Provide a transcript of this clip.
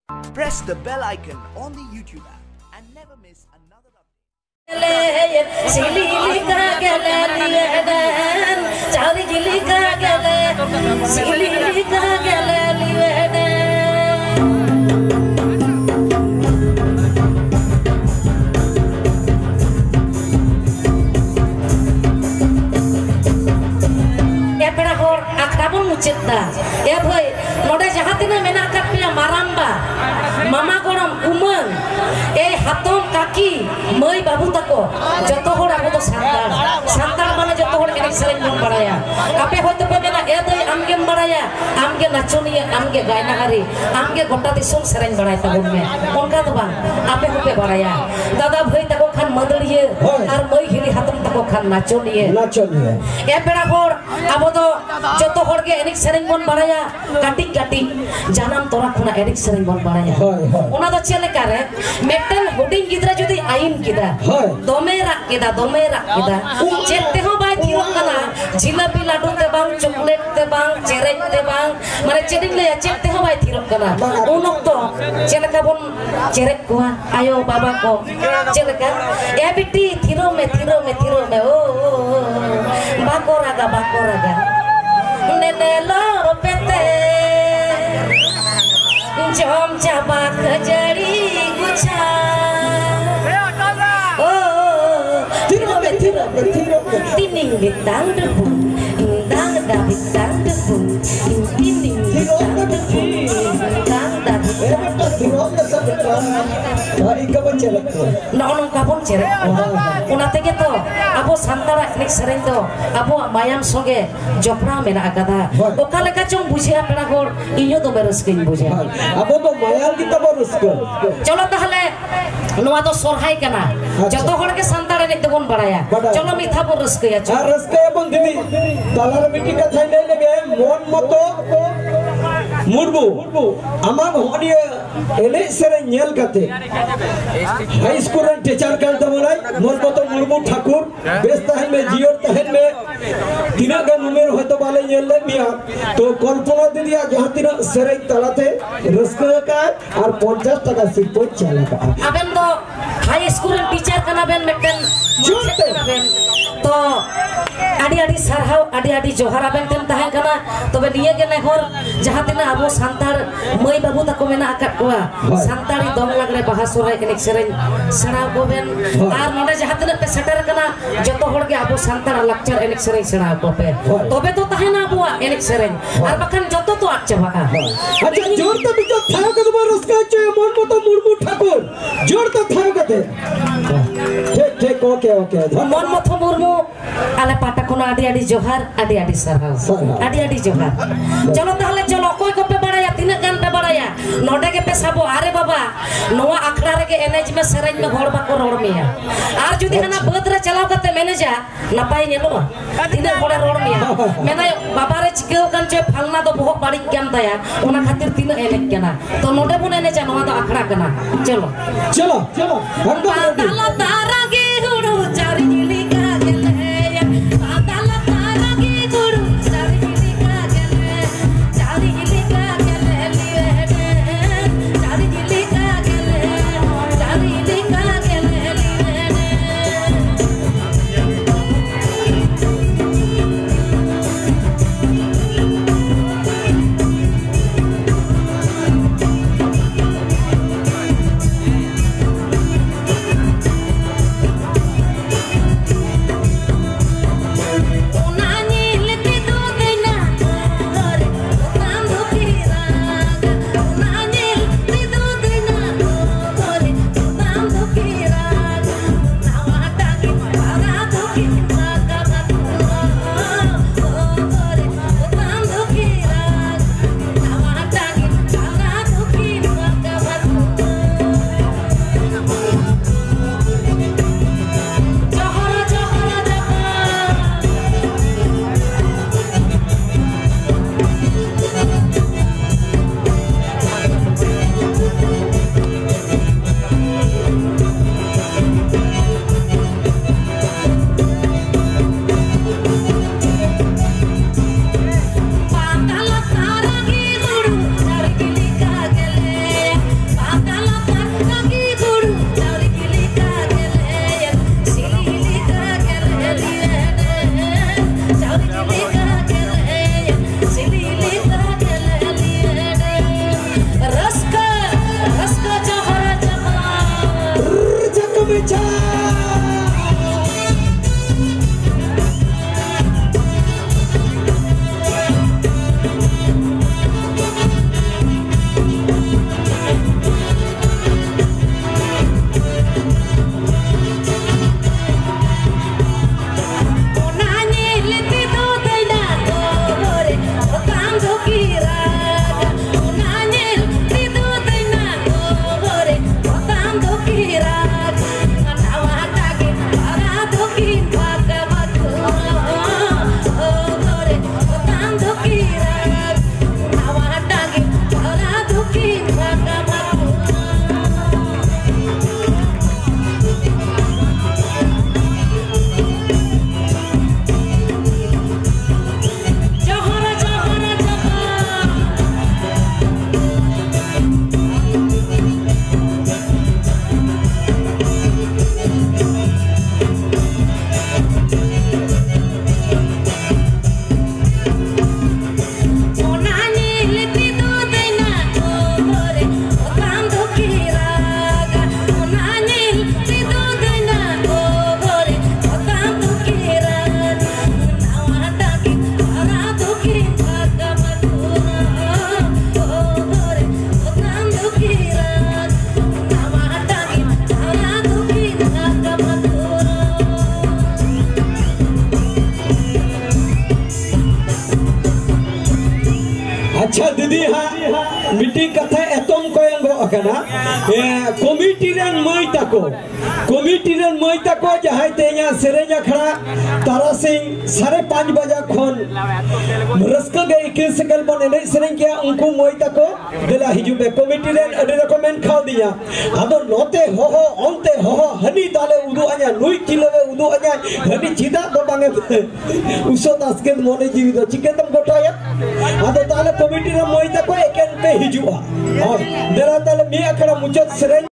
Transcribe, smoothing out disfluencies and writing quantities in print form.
Press the bell icon on the YouTube app and never miss another update. Ya boy, noda jahatina mena kapia maramba, mama goram umang, hatom kaki, mai babu tako, joto hor aku to santar mana joto hor enek sering mon baraya. Ape hote pe mena doi amge baraya, amge nachoni, amge gaina hari, amge gota disong sering baraya tabun me. Onka to bang, ape hope baraya. Dada boy tako khan madariye, ar mai hiri hatom tako khan nachoni. Pera hor, abo to joto hor ge enik sering bon baraya, katik janam tora khuna enik sering bon baraya. Ona do chele kare, meten huding gidra jodi ain kida, dome rak kida, chete ho bai thiro kana, jilapi ladu te bang, chocolate te bang, cerek te bang, mane cheding le chete ho bai thiro kana. Unok to chele ka bon cerek ko, ayo baba ko, chele ka, biti thiro me, oh, bakoraga. Nenelo pete jom jabak jari gucha oh tiro tining bitang debu indang dabitang debu tining bitang debu indang nong kapon cerek unate gitu abo santara enik sering to abo mayam soge jopra mena akada okale kacong bujia pena gor inyo to beruskin bujia abo to mayam kita beruskin cholo tahale noa to sorhai kana joto hor ke santara enik tebon baraya cholo mitha por ruske ya ruske bon didi dalar miti ka thai le lege mon moto murbu amar hodiye ele sere nyel kate high school ren teacher kal tamonai mon moto murbu ठाकुर बेस तहन में जियोर तहन में तीना gun उमेर होतो बाले nyel le मिया तो कल्पना दिया जहां तीना सरे तलाते रस्का का और 50 টাকা सिर्फ चला का अबेन तो high school ren teacher kana ben meten तो आड़ी सरहाव आड़ी जोहार आबेन तेन ताहे kana तबे निये के नेहर जहां तिना अबो सांतार मई बाबू तको मेना आकात कोआ सांतारी दम लागरे बाहा सोराय एनेक सेरेन सेना कोबेन आर नोडे जहां तिना पे सेटर kana जतो होड़ के अबो सांतार लक्चर एनेक सेरेन सेना कोपे तबे तो ताहेना अबो एनेक सेरेन आर बखान जतो तो आच चाबा अच्छा जोर तो बिजो थायो के तुम्हारा रस्का चे मन मतो मुर्मू ठाकुर जोर तो थायो कते ठीक ओके मन मतो मुर्मू आले पाटा कोना आड़ी जोहार आड़ी सरहाव आड़ी जोहार चलो ताहले चलो कोई को पे बड़ाया तीन गान पे बड़ाया नोडे के पे सबो अरे बाबा नोआ अखड़ा रे के एनएच में सरेज में होड़ बाको रोड़ मिया आर जुदी हना बद रे चलाव कते मैनेजा नपाई नेलो तीन होड़े रोड़ मिया मेना बाबा रे चिकेव कान चे फलना तो बहुत बाड़ी क्याम ताया ओना खातिर तीन एनेक केना तो नोडे बुन एनेजा नोआ तो अखड़ा कना चलो हम तारा के हुड़ू चारी नीली का Richa अच्छा दीदी हाँ मिट्टी कथा एतम कोयन गो अकना कमिटी रन मई तको जहाय तेया सेरेज अखड़ा तारा सिंह 5:30 बजे खन रस्का गे इकिल सकल बन एने सेरेज के उनको मई तको देला हिजु बे कमिटी रन अडे रेकमेंड खाव दिया आदो नोते होहो ओनते होहो हनी ताले उदु आया नुई किलोवे उदु आया हनी चिदा दो बांगे उसो दासके मोने जीवी दो चिकेतम गोटाया आदो ताले कमिटी रन मई तको एकेन पे हिजुआ और देला ताले मी अखड़ा मुचत सेरेज